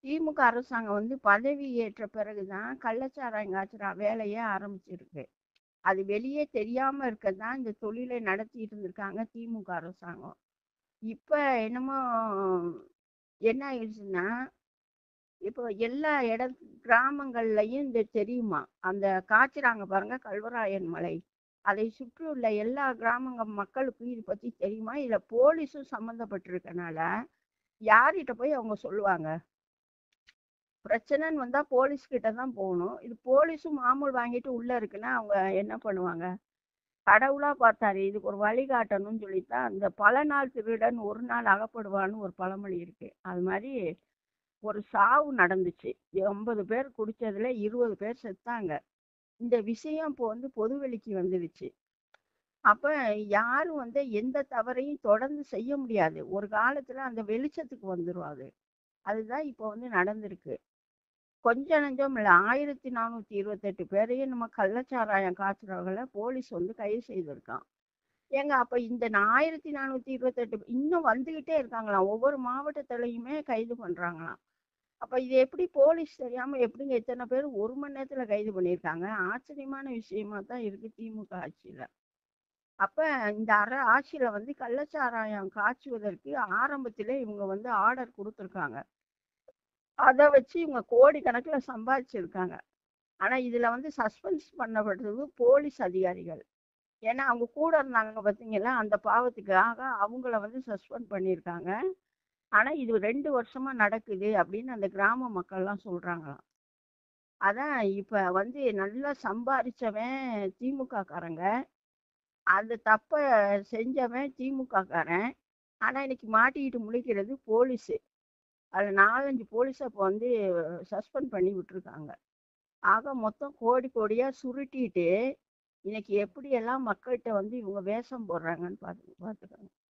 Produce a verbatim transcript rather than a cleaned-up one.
திமுக அரசாங்கம் வந்து பதவி ஏற்ற பிறகுதான் கள்ளச்சாராயம் காய்ச்சுற வேலையே ஆரம்பிச்சிருக்கு. அது வெளியே தெரியாம இருக்கதான் இந்த தொழிலை நடத்திட்டு இருந்திருக்காங்க திமுக அரசாங்கம். இப்ப என்னமோ என்ன ஆயிடுச்சுன்னா, இப்போ எல்லா இட கிராமங்கள்லயும் இந்த தெரியுமா, அந்த காய்ச்சுறாங்க பாருங்க கல்வராயன் மலை, அதை சுற்றியுள்ள எல்லா கிராமங்க மக்களுக்கும் இது பத்தி தெரியுமா? இல்ல போலீஸும் சம்மந்தப்பட்டிருக்கனால யார்கிட்ட போய் அவங்க சொல்லுவாங்க? பிரச்சனைன்னு வந்தா போலீஸ் கிட்ட தான் போகணும். இது போலீஸும் மாமூல் வாங்கிட்டு உள்ள இருக்குன்னா அவங்க என்ன பண்ணுவாங்க? கடவுளா பார்த்தாரு, இதுக்கு ஒரு வழிகாட்டணும்னு சொல்லித்தான் அந்த பல நாள் திருடன் ஒரு நாள் அகப்படுவான்னு ஒரு பழமொழி இருக்கு. அது மாதிரி ஒரு சாவு நடந்துச்சு. எண்பது பேர் குடிச்சதுல இருபது பேர் செத்தாங்க. இந்த விஷயம் இப்போ வந்து பொதுவெளிக்கு வந்துடுச்சு. அப்ப யாரும் வந்து எந்த தவறையும் தொடர்ந்து செய்ய முடியாது. ஒரு காலத்துல அந்த வெளிச்சத்துக்கு வந்துரும் அது. அதுதான் இப்போ வந்து நடந்திருக்கு. கொஞ்ச நஞ்சம் இல்லை, ஆயிரத்தி நானூத்தி இருபத்தி எட்டு பேரையும் நம்ம கள்ளச்சாராயம் காய்ச்சறவங்களை போலீஸ் வந்து கைது செய்திருக்கான். ஏங்க அப்ப இந்த ஆயிரத்தி நானூத்தி இருபத்தி எட்டு இன்னும் வந்துகிட்டே இருக்காங்களாம், ஒவ்வொரு மாவட்டத்திலையுமே கைது பண்றாங்களாம். அப்ப இது எப்படி போலீஸ் தெரியாம எப்படிங்க இத்தனை பேர் ஒரு மணி நேரத்துல கைது பண்ணியிருக்காங்க? ஆச்சரியமான விஷயமா தான் இருக்கு திமுக ஆட்சியில. அப்ப இந்த அற ஆட்சியில வந்து கள்ளச்சாராயம் காய்ச்சுவதற்கு ஆரம்பத்திலே இவங்க வந்து ஆர்டர் கொடுத்துருக்காங்க. அதை வச்சு இவங்க கோடி கணக்குல சம்பாதிச்சிருக்காங்க. ஆனா இதுல வந்து சஸ்பென்ஸ் பண்ணப்படுறது போலீஸ் அதிகாரிகள். ஏன்னா அவங்க கூட இருந்தாங்க பார்த்தீங்களா, அந்த பாவத்துக்காக அவங்கள வந்து சஸ்பெண்ட் பண்ணியிருக்காங்க. ஆனா இது ரெண்டு வருஷமா நடக்குது அப்படின்னு அந்த கிராம மக்கள்லாம் சொல்றாங்களாம். அதான் இப்ப வந்து நல்லா சம்பாதிச்சவன் திமுக காரங்க, அந்த தப்ப செஞ்சவன் திமுக காரன். ஆனா இன்னைக்கு மாட்டிக்கிட்டு முழிக்கிறது போலீஸு. அதுல நாலஞ்சு போலீஸை இப்போ வந்து சஸ்பெண்ட் பண்ணி விட்டுருக்காங்க. ஆக மொத்தம் கோடி கோடியா சுருட்டிட்டு இன்னைக்கு எப்படியெல்லாம் மக்கள்கிட்ட வந்து இவங்க வேஷம் போடுறாங்கன்னு பார்த்து பார்த்துக்கோங்க.